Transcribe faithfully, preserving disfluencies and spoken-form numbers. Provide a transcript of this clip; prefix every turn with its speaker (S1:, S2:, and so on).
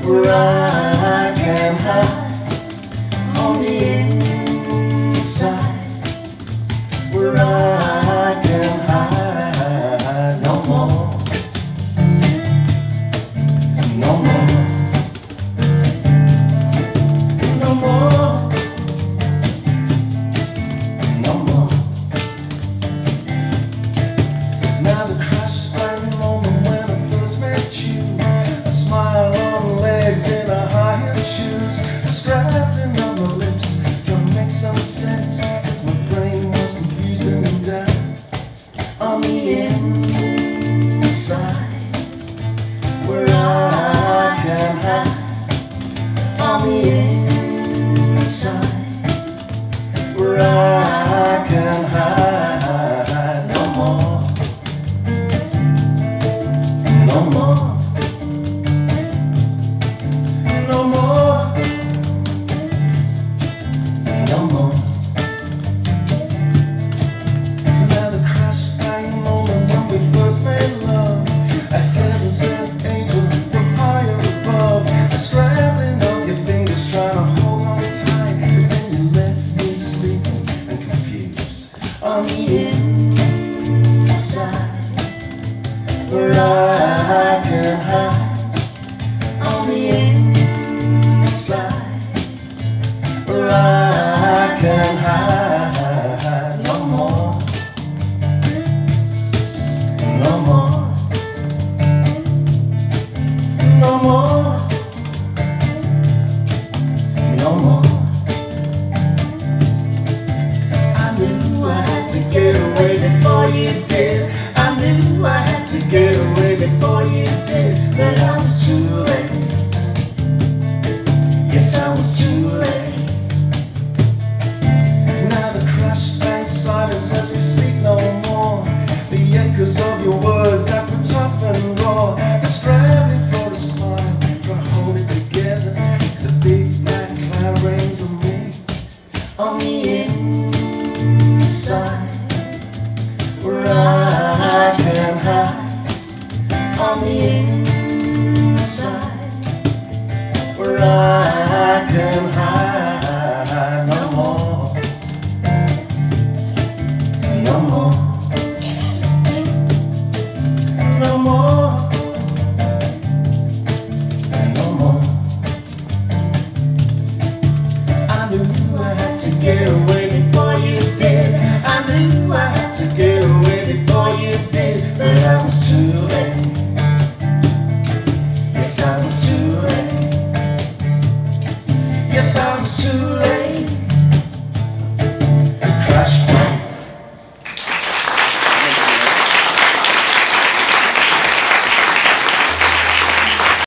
S1: where I can hide on the inside, where I can hide no more, no more, no more, no more. Now the crash sprang moment when I first met you, a smile on legs in a high-heel shoes, a scrabbling on my lips, trying to make some sense, as my brain was confused and down. On the inside, where I can hide, on the inside, where I can hide no more, no more, no more, no more. Now the crash bang moment when we first made love, a heaven sent angel from higher above, a scrabbling of your fingers trying to hold on tight, but then you left me sleeping and confused. On the inside, where I can hide, on the inside, where I can hide no more, no more, no more, no more. I knew I had to get away before you did. I knew I had to get away before you did. But I was too late. Yes, I was too late. Now the crash bang silence as we speak no more. The echoes of your words that were tough and raw. The scrambling for a smile, try to hold it together. Cause a big black cloud rains on me. On the inside, where I can hide, on the inside, where I can hide no more, no more, no more, no more. I knew I had to get away before you did. I knew I had to get away before you did. But I was too late. Yes, I was too late. Yes, I was too late.